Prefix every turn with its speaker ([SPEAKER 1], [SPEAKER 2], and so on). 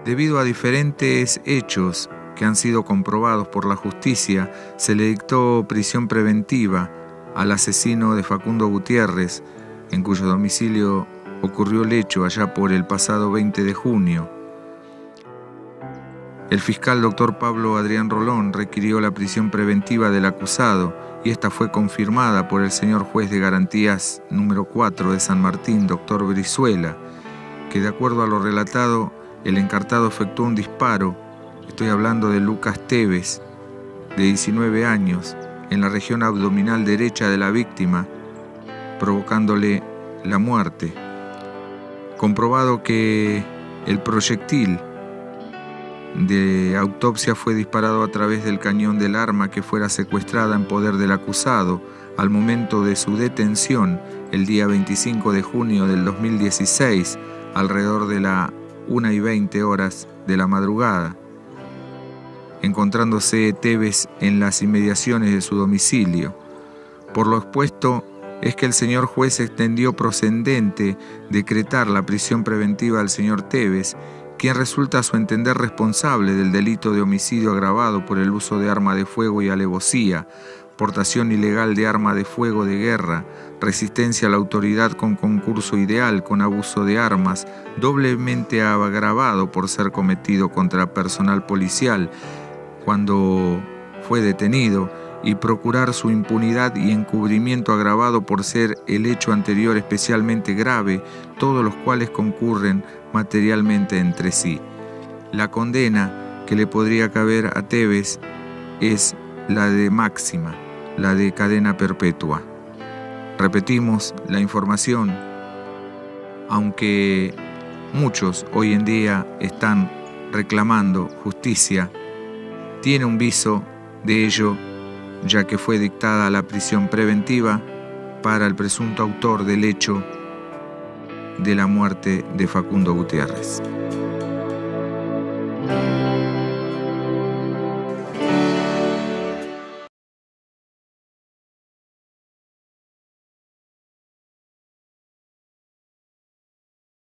[SPEAKER 1] Debido a diferentes hechos que han sido comprobados por la justicia, se le dictó prisión preventiva al asesino de Facundo Gutiérrez, en cuyo domicilio ocurrió el hecho allá por el pasado 20 de junio. El fiscal doctor Pablo Adrián Rolón requirió la prisión preventiva del acusado y esta fue confirmada por el señor juez de garantías número 4 de San Martín, doctor Brizuela, que de acuerdo a lo relatado, el encartado efectuó un disparo, estoy hablando de Lucas Tevez, de 19 años, en la región abdominal derecha de la víctima, provocándole la muerte. Comprobado que el proyectil de autopsia fue disparado a través del cañón del arma que fuera secuestrada en poder del acusado al momento de su detención el día 25 de junio del 2016, alrededor de la 1:20 horas de la madrugada, encontrándose Tevez en las inmediaciones de su domicilio. Por lo expuesto es que el señor juez extendió procedente decretar la prisión preventiva al señor Tevez, quien resulta a su entender responsable del delito de homicidio agravado por el uso de arma de fuego y alevosía, portación ilegal de arma de fuego de guerra, resistencia a la autoridad con concurso ideal, con abuso de armas, doblemente agravado por ser cometido contra personal policial cuando fue detenido, y procurar su impunidad y encubrimiento agravado por ser el hecho anterior especialmente grave, todos los cuales concurren materialmente entre sí. La condena que le podría caber a Tevez es la de máxima, la de cadena perpetua. Repetimos, la información, aunque muchos hoy en día están reclamando justicia, tiene un viso de ello, ya que fue dictada la prisión preventiva para el presunto autor del hecho de la muerte de Facundo Gutiérrez.